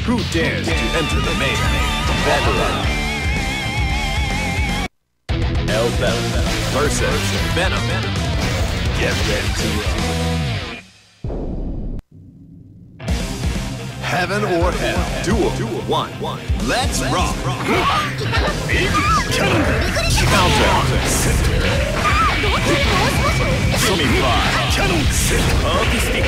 Who dares to enter the main? Venom. Elphelt versus Venom. Get ready to roll. Heaven or hell. Duel 1. Let's rock. Counter. Semi-fly. Artistic.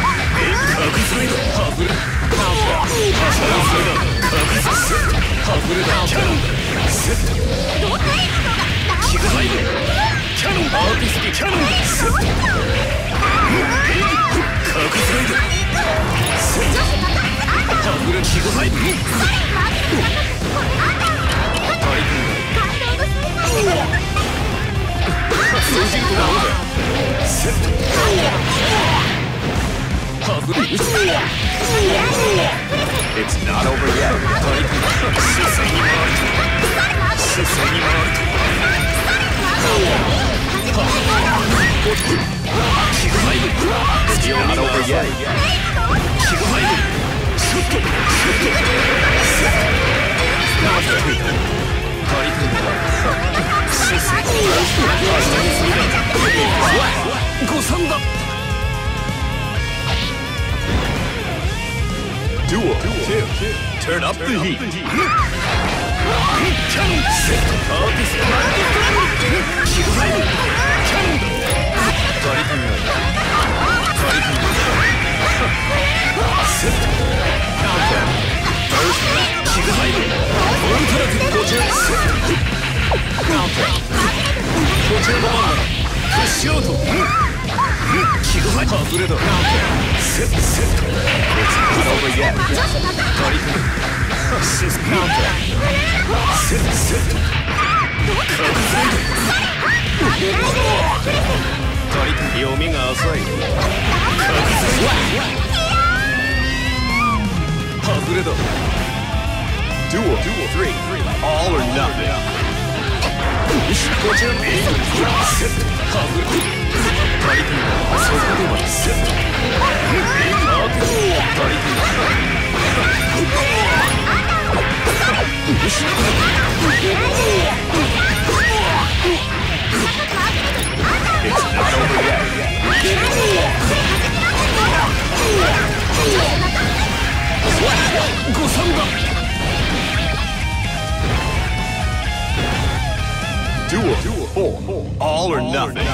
It's not over yet. Still not over yet. Duel 2. Turn up the heat. It's not over yet. Duel 3. All or nothing. It's not over yet. Duel 4. All or nothing.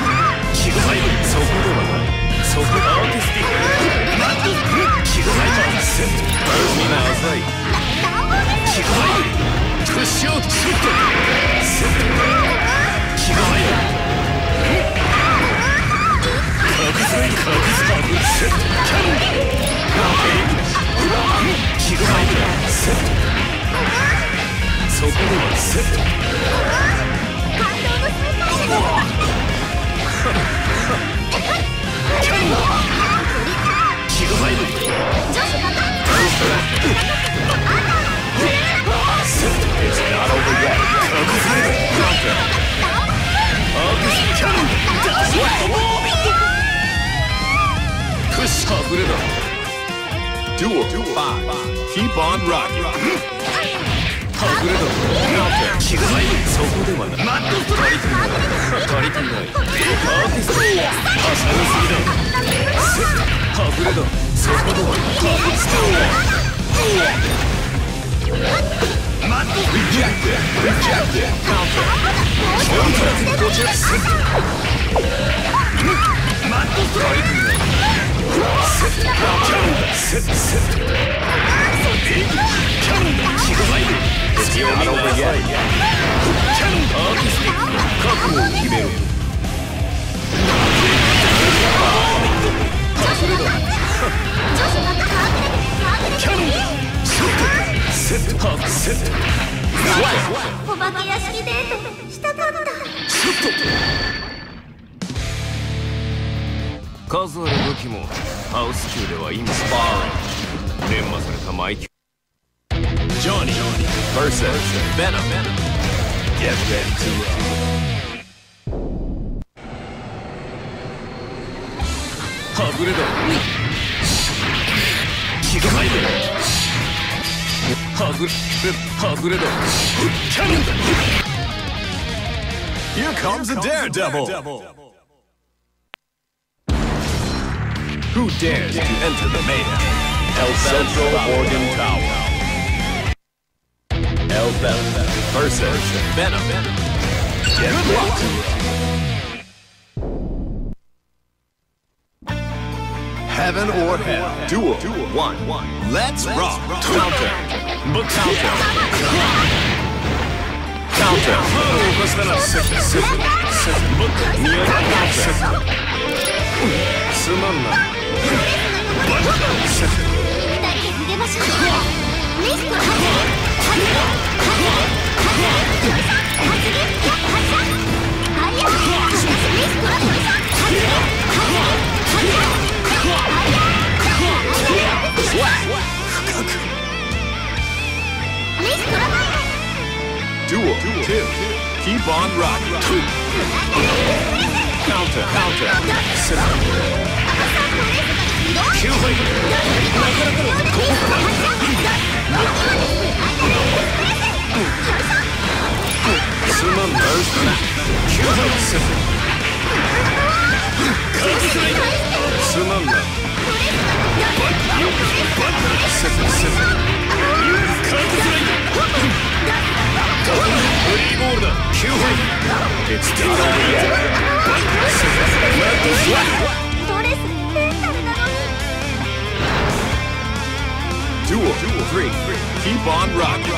It's not over yet. Duel 5. Keep on rocking. Rejected. Counter. It's not over yet. 数ある武器もハウス級ではインスパー連磨されたマイキュ Johnny versus Venom. Get ready to roll. 外れだ。気が入る。 外れだ。 Here comes a daredevil. Who dares to enter the mayhem? Central Organ Tower. Elphelt versus Venom. Get ready to Heaven or hell. Duel 1. Let's rock. Counter. Counter. Duel 2. Keep on rocking. Counter. It's not over yet. Duel 3. Keep on rocking.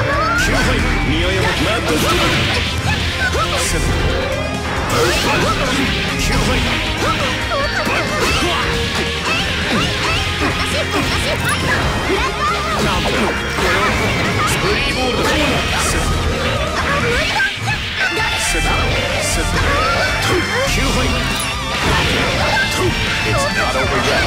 It's not over yet.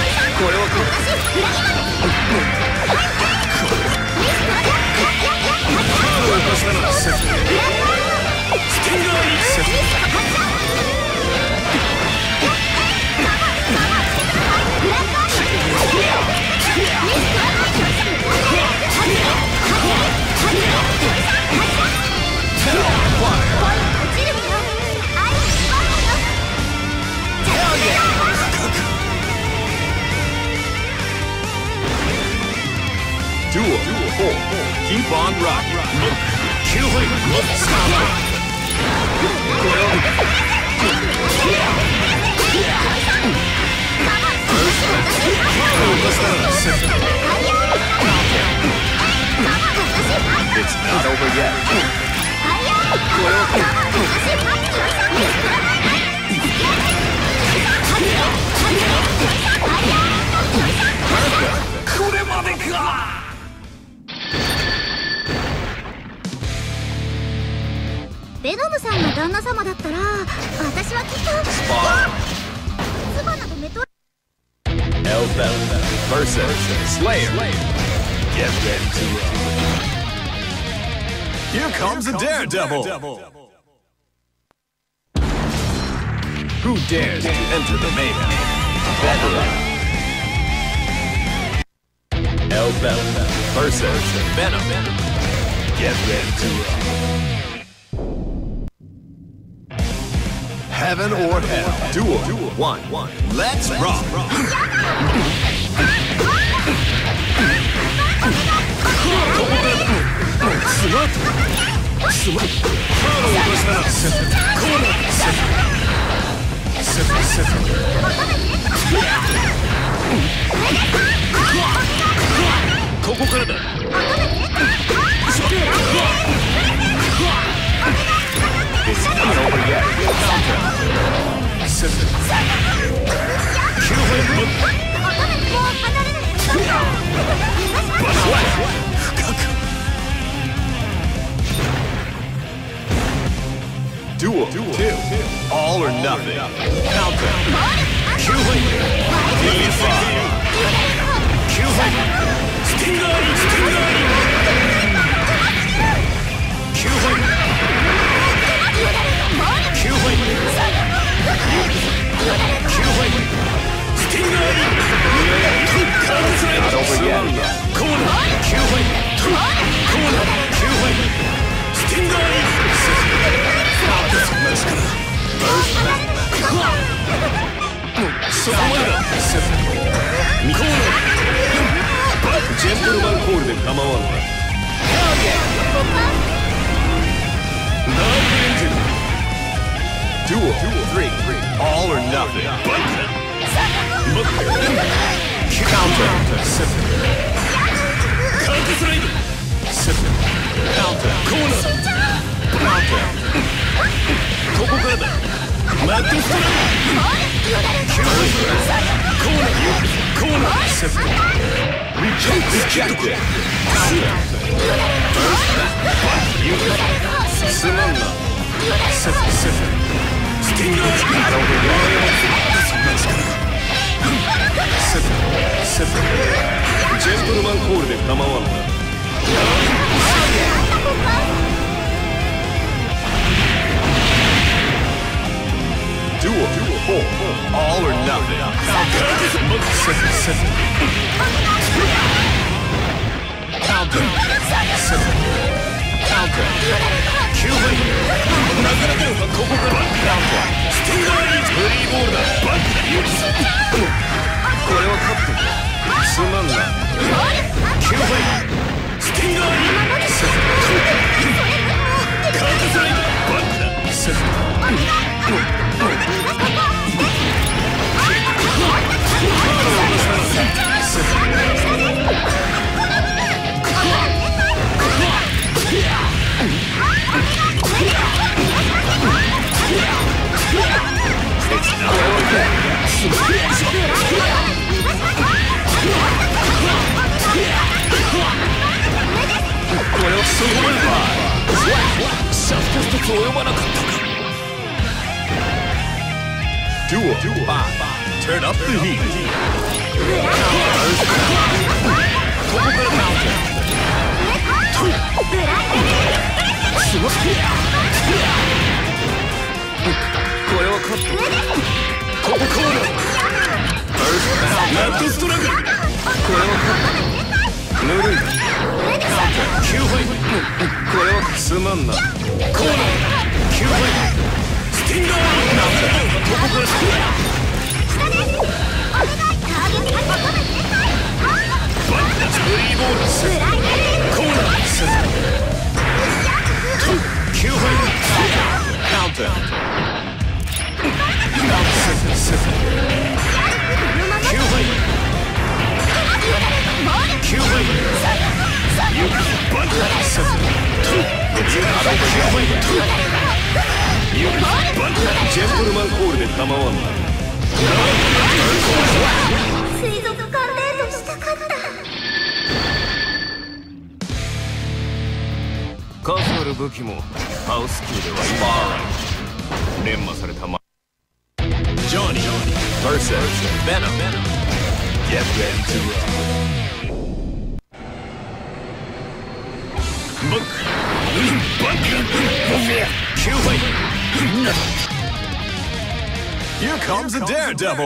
Duel 4. Keep on rocking. It's not over yet. Venom さんが旦那様だったら、私はきっとツバナとメト Elphelt versus Slayer. Get ready to Here comes a daredevil. Who dares to enter the mayhem? Venom. Elphelt versus Venom. Get ready to Heaven or hell. Duel 1. Let's rock. It's not over yet. Duel 2. All or nothing. Counter. Not over yet. 構わんな。ダークエンジェル Duel 3 All or nothing. Counter. Counter. Counter. ここからだ。マッドストラム。コーナー。コーナー。 Rejected. すまんな。スティンガー。ジェントルマンコールで構わんな。 Duel 4 All or nothing. Counter. Counter. 9倍。なかなかのここから。スティンガーリーチ。フリーボールだ。これはカット。すまんな。9倍。スティンガーリーチ。カートスライド。バックだ。これはそこまでか。シャフト一つ及ばなかったか。 Duel 5 Turn up the heat. ここからマウント。これはカット。ここコーナー。マッドストラグル。これはカット。ぬるい。9倍。これはすまんな。コーナー。9倍。スティンガー。ここからフリーボール。コーナー。9倍。 Counter. 9倍。9倍。ジェントルマンコールで構わんな。 水族館デートしたかった。 数ある武器もハウス級では連磨されたま。 Johnny versus Venom. Get ready to roll. Here comes a daredevil.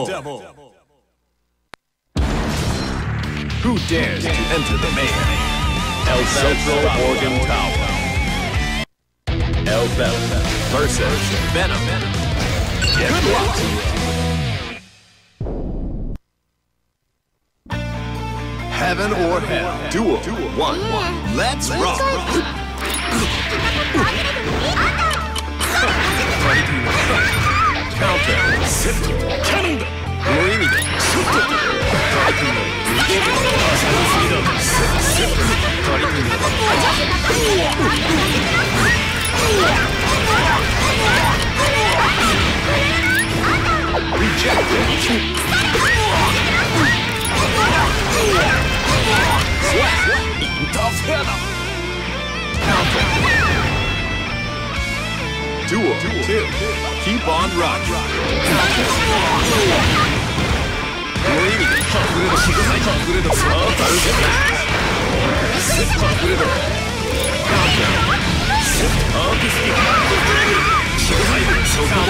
Who dares to enter the mayhem? Elphelt Organ Tower. Elphelt versus Venom. Get ready to roll. Heaven or hell. Duel 1. Let's rock. Counter. Cannon. 無意味でショット。Duel 2. Keep on rocking. 無意味で隠れろ。隠れろ。さあ、バルケン。隠れろ。アーティスティック。シグハイブ。ショットで。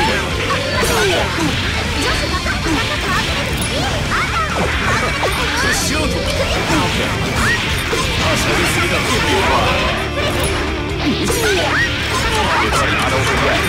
プッシュアウト。はしゃぎすぎだ。It's not over yet.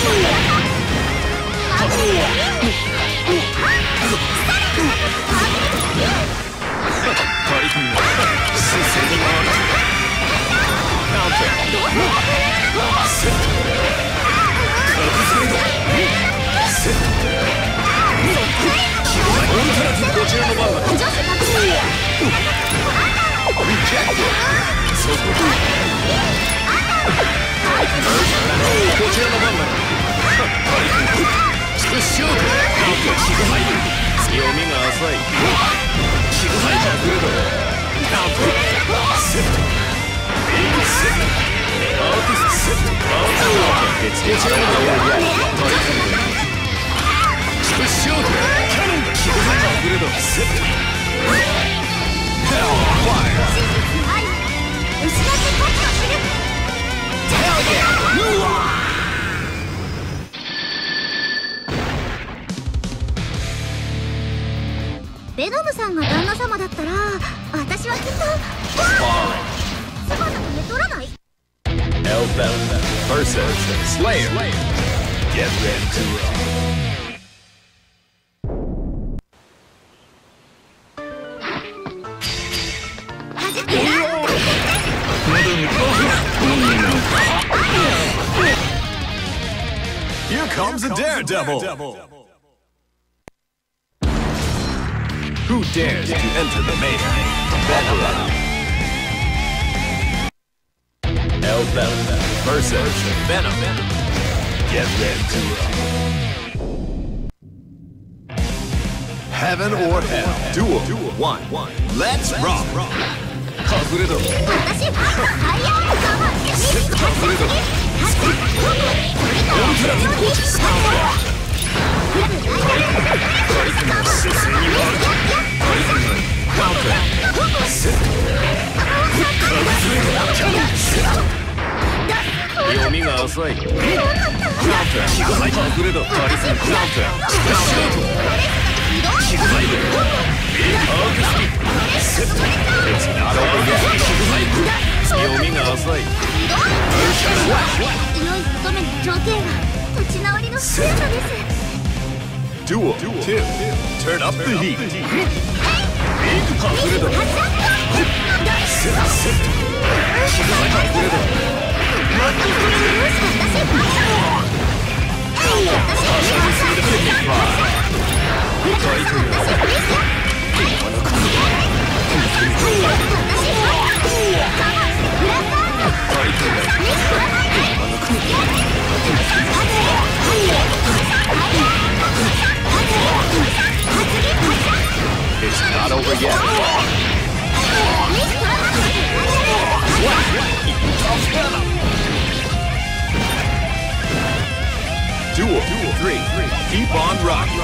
ベノムさんが旦那様だったら私はきっと妻の目取らない。 Elphelt versus Slayer. Get ready to roll. 'Here comes a daredevil. Who dares to enter the mayhem? Elphelt versus Venom. Get ready to roll. Heaven or hell. Duel 1. Let's rock. 隠れだろ。 私はハイヤーカバー隠れだろ。読みが浅い。隠れだ。読みが浅い。 良い乙女の条件は立ち直りの強さです。 Duel 2. Turn up the heat. 隠れだ。 It's not over yet. Duel 3. Keep on rocking.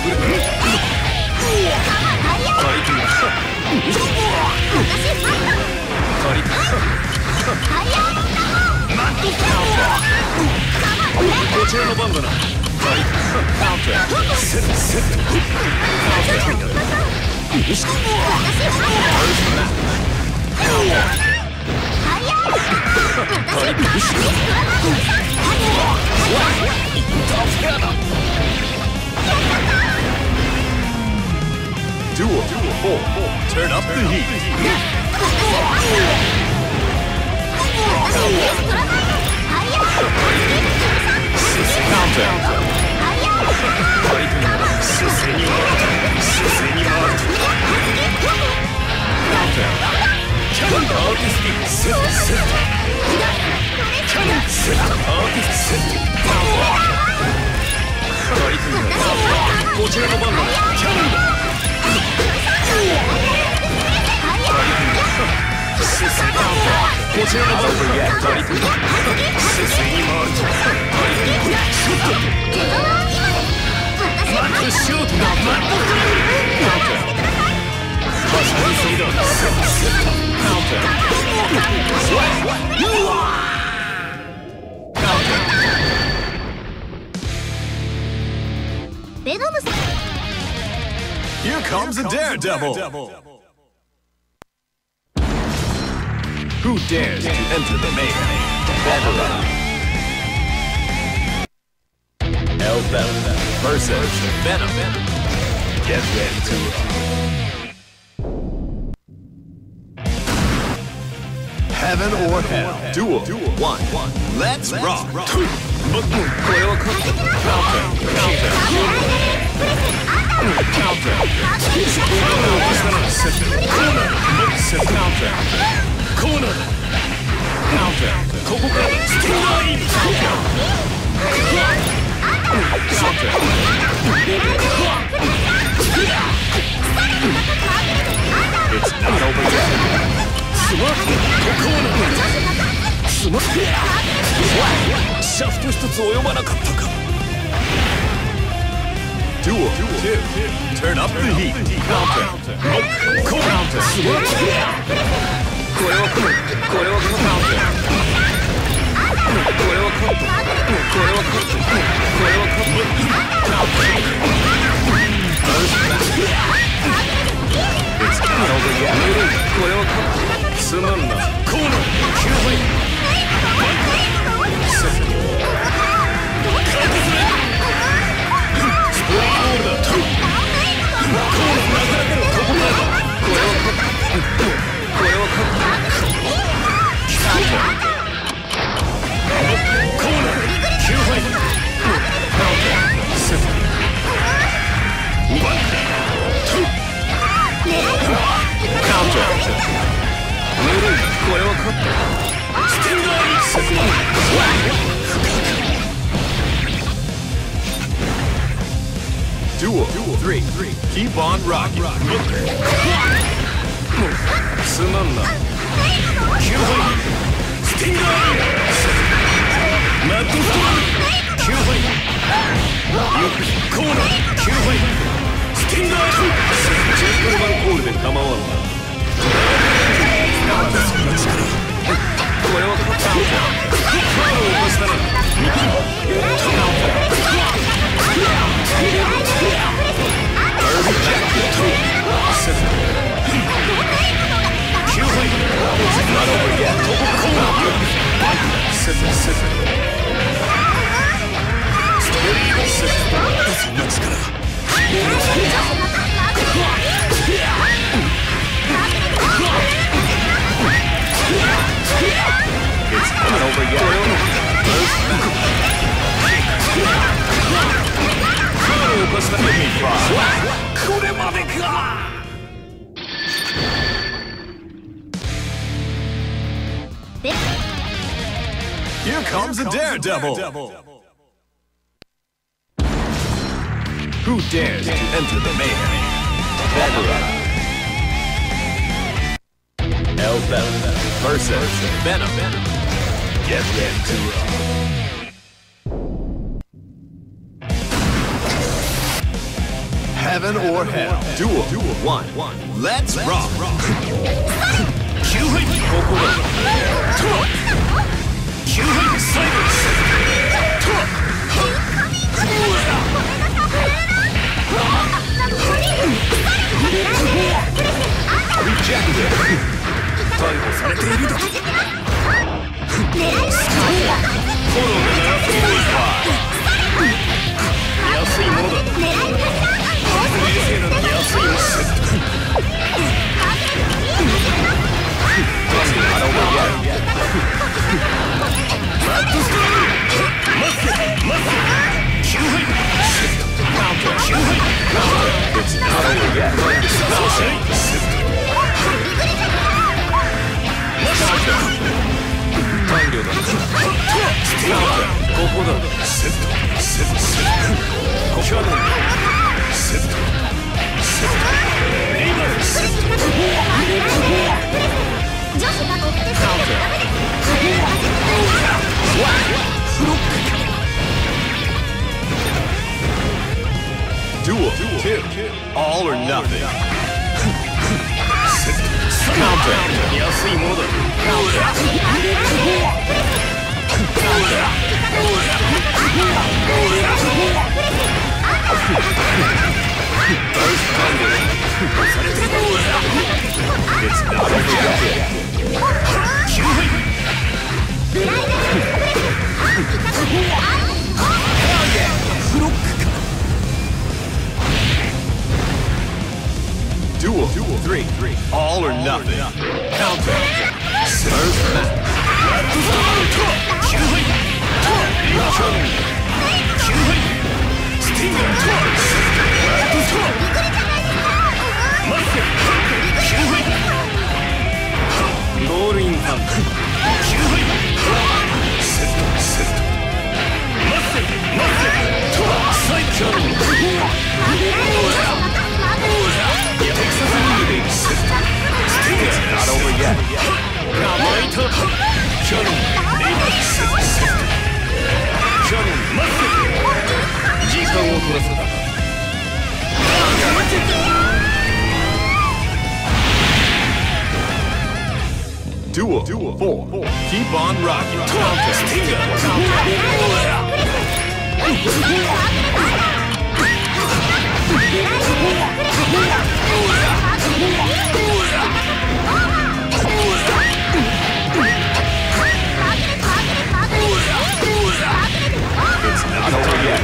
Duel 4. Turn up the heat. Here comes a daredevil. Who dares to enter the mayhem? Elphelt versus Venom. Get ready to Heaven or Hell. Duel. 1. Let's rock. Counter. It's not over yet. Duel. 2. Turn up the heat. Counter. It's not over yet. Duel. 3. Keep on rocking. It's not over yet. Let me try. Here comes a daredevil. Who dares to enter the mayhem? Elphelt versus Venom. Get ready to rock. Heaven or Hell. Duel. 1. Let's rock. Rejected. It's not over yet. Duel. 2. All or nothing. Counter. It's not over yet. Hell yeah! Counter. First match. Stinger. Roll in hand. Set. Side cannon. It's not over yet. Cannon. Duel 4. Keep on rocking. Counter. Stinger. It's not over yet.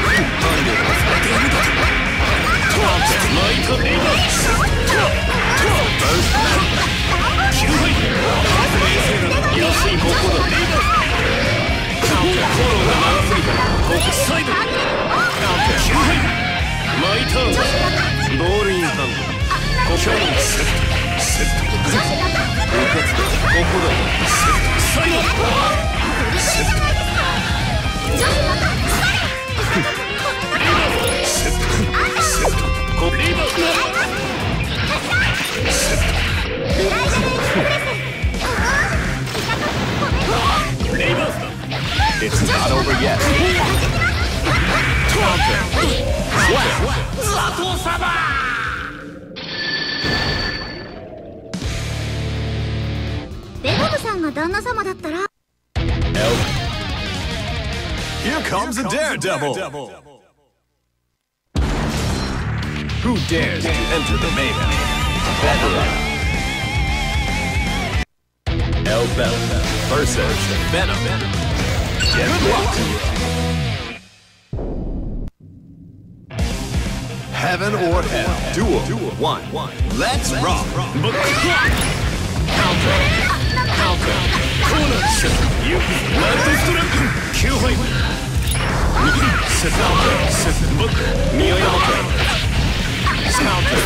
It's not over yet. Venom さんが旦那様だったら Here comes a daredevil. Who dares to enter the mayhem? Elphelt versus Venom. Get lucky. Heaven or hell. Duel 1. Let's rock. Counter. Corner. You. Sit down. Look. Miyamoto. Counter.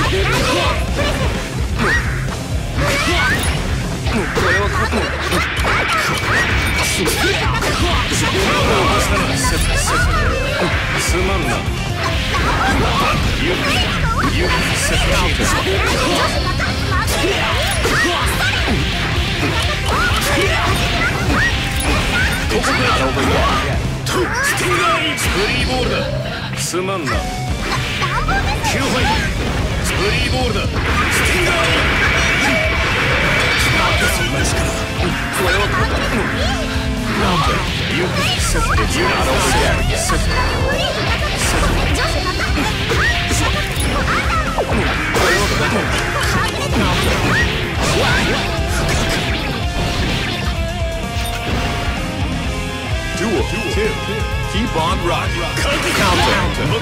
Duel 2. Keep on rocking. Counter.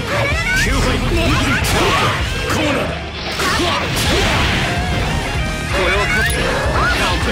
Corner. Counter.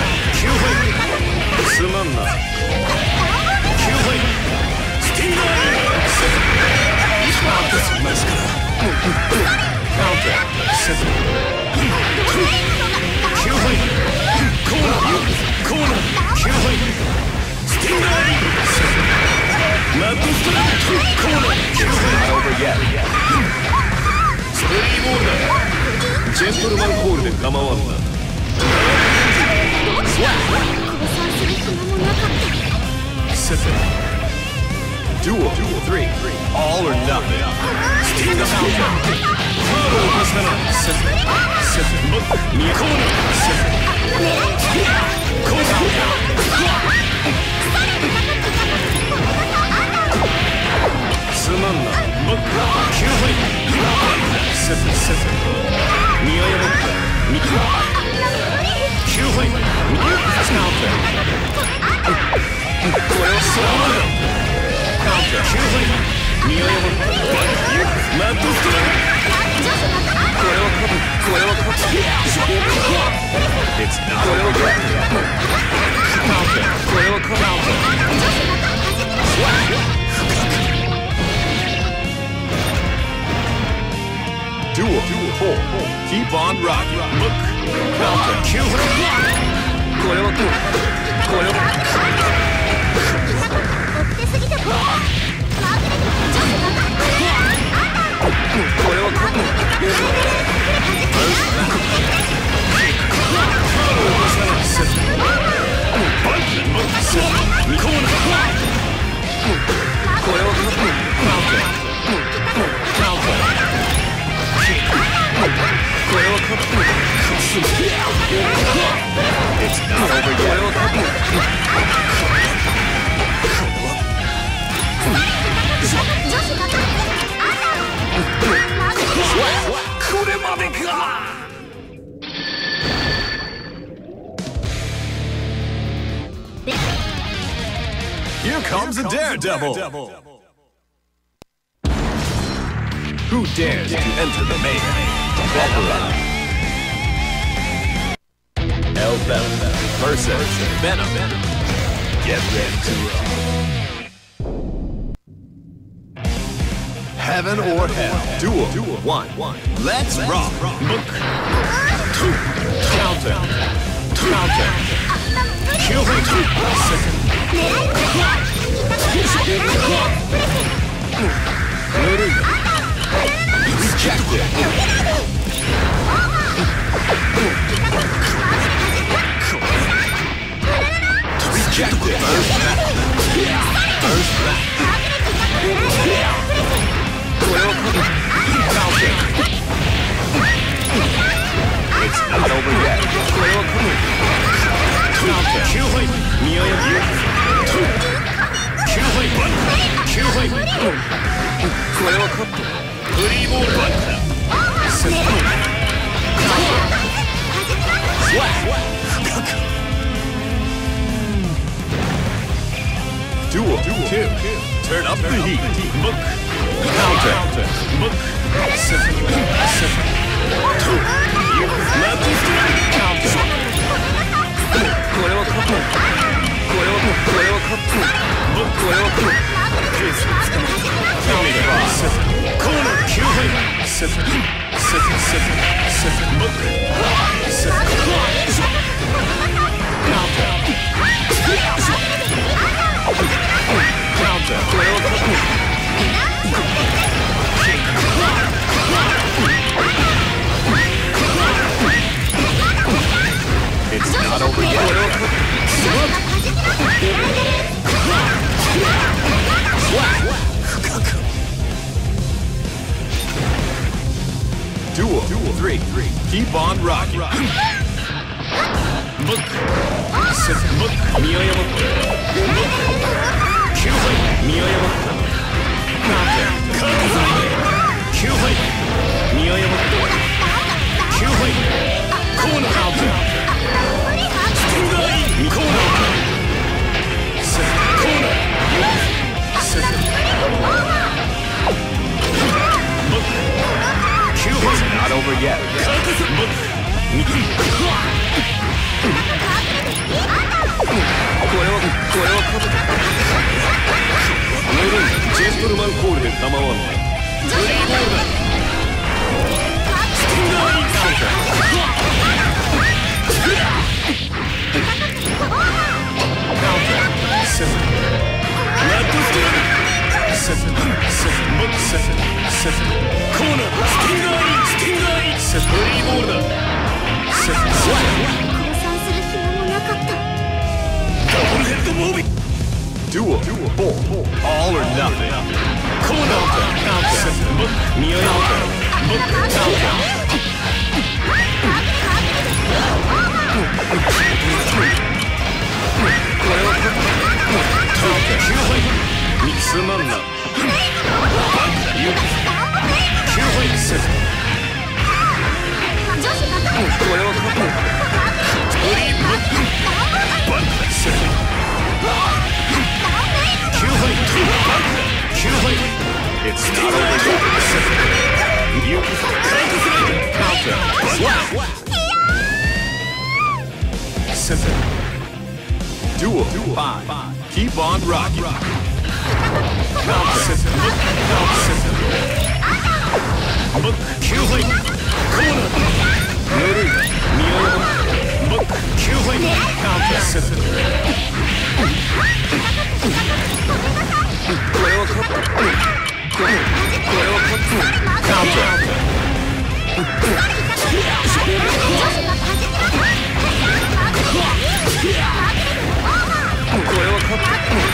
Over yet. スプリーボールだ。ジェントルマンコールで構わんな。Duel 3. All or nothing. Sting the mountain. Counter. It's not over yet. Duel 4. Keep on rocking. Look. Counter. Q. It's not over yet. Here comes a daredevil. Who dares to enter the mayhem? Elphelt versus Venom. Get ready to rock. Heaven or hell. Duel 1. Let's rock. Look. Counter. Kill him. Rejected. Rejected. First back. It's not over yet. Duel 2. Turn up the heat. Look. Counter. Look. It's not over yet. Duel 3. Keep on rocking. Look. Look. It's not over yet.ジェントルマンコールで構わない。Duel 4. All or nothing. Counter. It's not over yet. Counter. Slap. Seven. Duel. 5. Keep on rocking. Counter. Counter. 9杯。コーナー。ぬるい。見合い9杯。カウンター。これをカット。これをカット。カウンター。これをカット。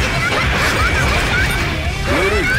ぬるい。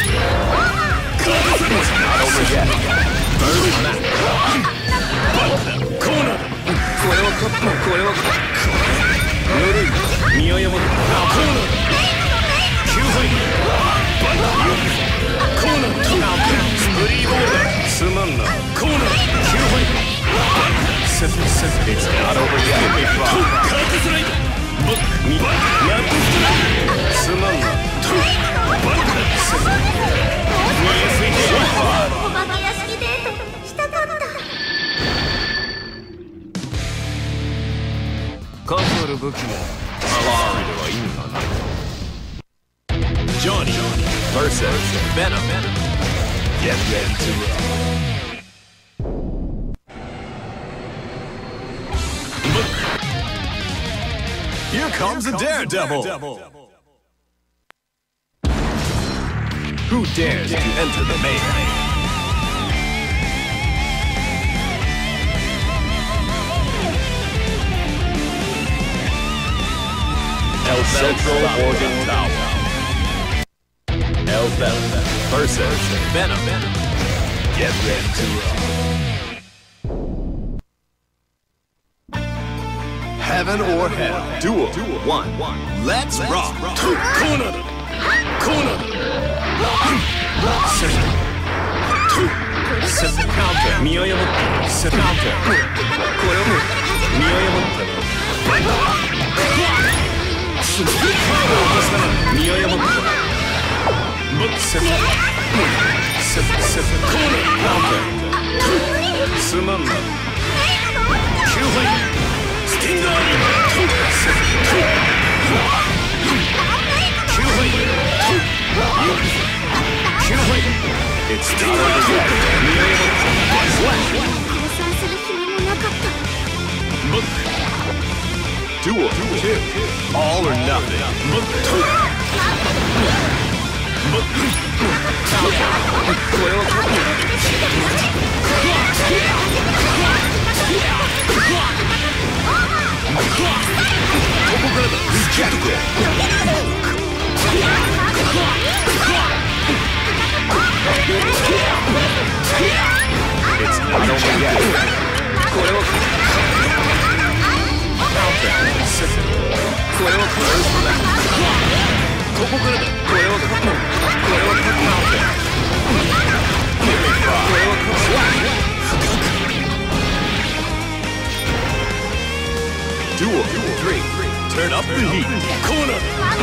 数ある武器もパワーでは意味がない。Johnny vs. Venom. Get ready to roll. Here comes a daredevil. Who dares to enter the mayhem? Central Organ Tower. Elphelt vs. Venom. Get ready to roll. Heaven or hell. Duel 1. Let's rock. Corner. Set counter. Set counter. It's Duel 2. All or nothing. It's not over yet. Duel 3. Turn up the heat. Corner.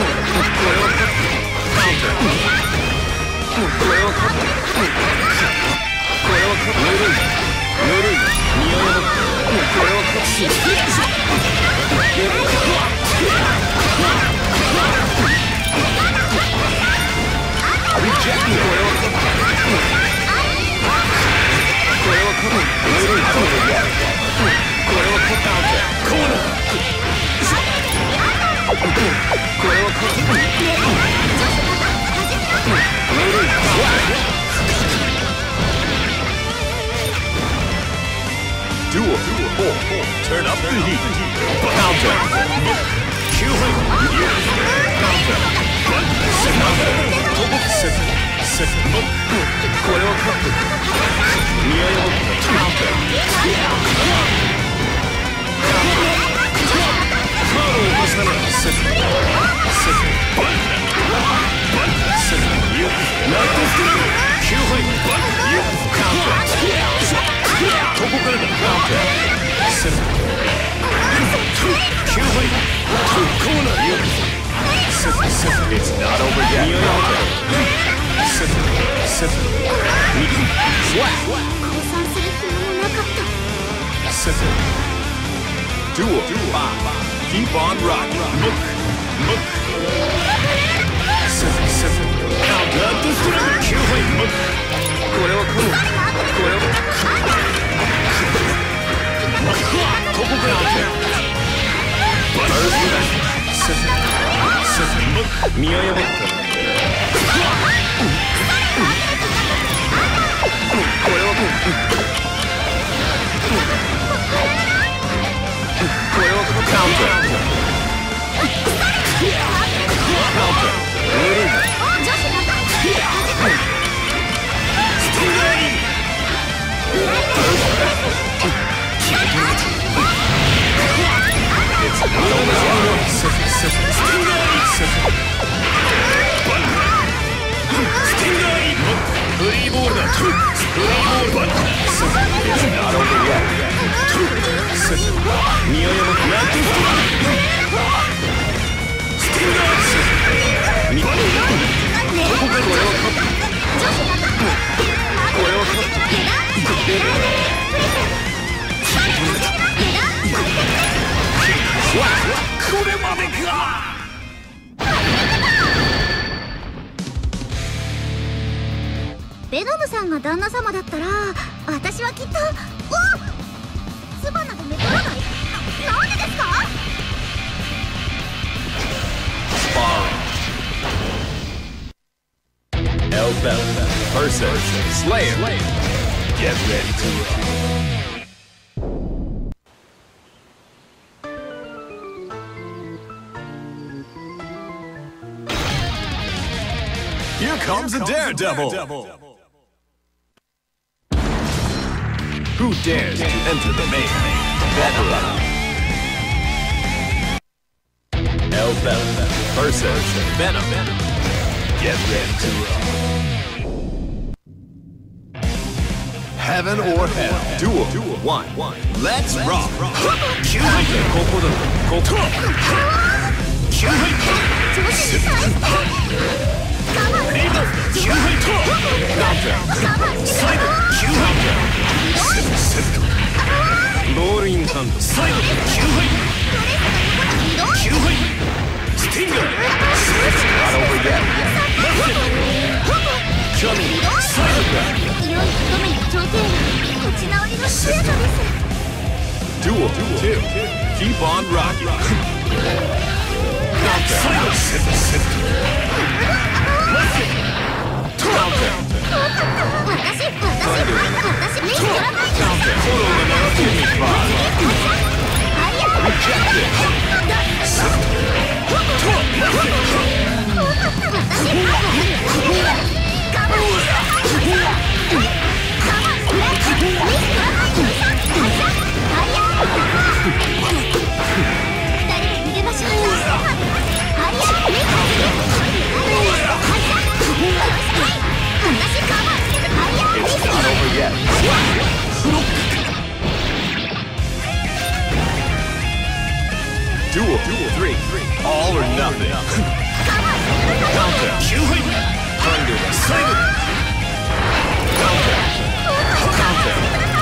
Duel 4. Turn up the heat. Counter. It's not over yet. Slap. Duel 5. Keep on rocking. Look. Counter. Look. これはこれはここからバルズだ見誤ったこれはカウンターフリーボールだ。フリーボールバッター。見誤ってラッキーストライスティンガー見ここがこれをカットこれをカットこれまでか。 ベノムさんが旦那様だったら私はきっと唾などめとらない。なんでですか。 Elphelt versus Slayer. Get ready to rock. Here comes a daredevil. Who dares to enter the main battle? Elphelt versus Venom. Get ready to rock. Heaven or hell. Duel 1. Let's rock. Rolling hand. Stinger. Not over yet. Johnny. Duel 2. Keep on rocking. Duel 3. All or nothing. Counter. Thunder. Counter.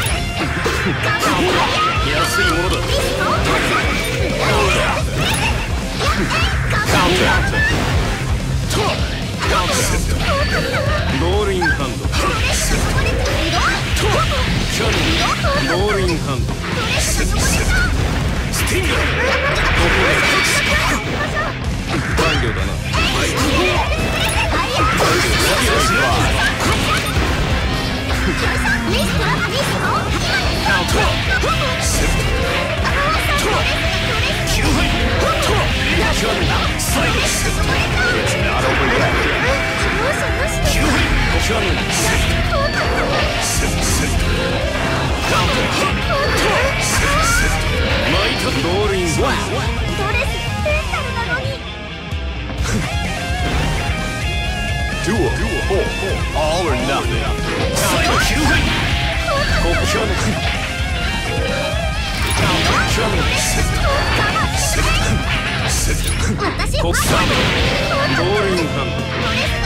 Rolling hand. Rolling hand. Stinger. 残量だな。Duel 4. All or nothing. Rolling hand.